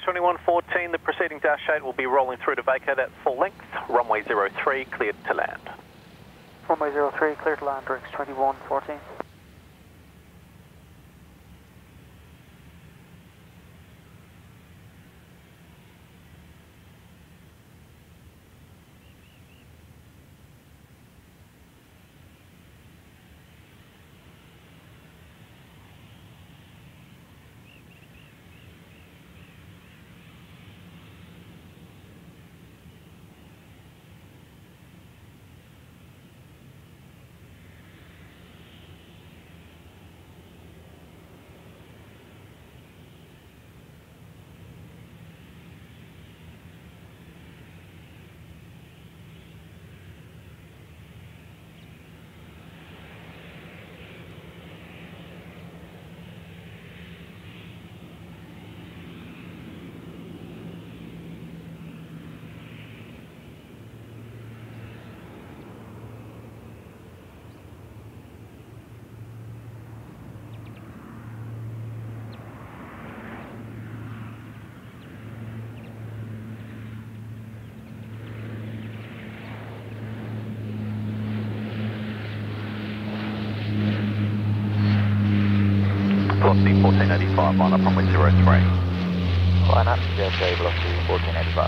X2114, the preceding dash 8 will be rolling through to vacate at full length. Runway 03, cleared to land. Runway 03, cleared to land, X2114. Velocity 1485 on up runway 03. Line up, JFK, velocity 1485.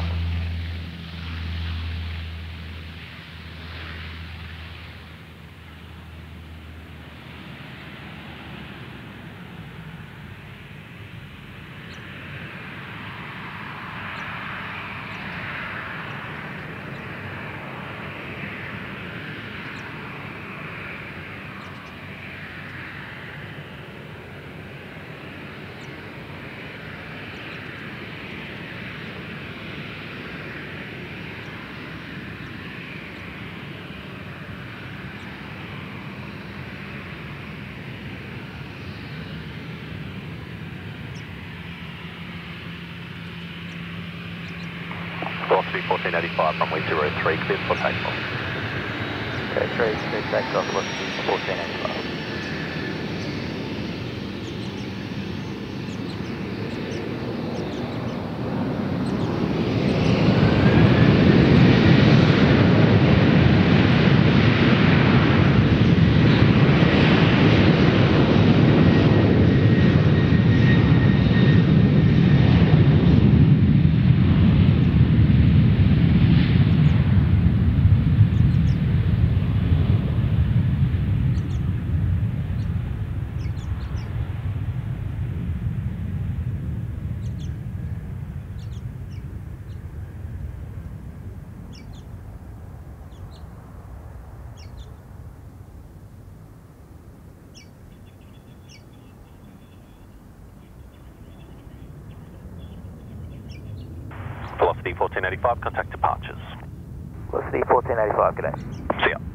Velocity 1485, runway 03, cleared for takeoff. Okay, 3, cleared takeoff, velocity 1485. Velocity 1485, contact departures. Velocity 1485, good day. See ya.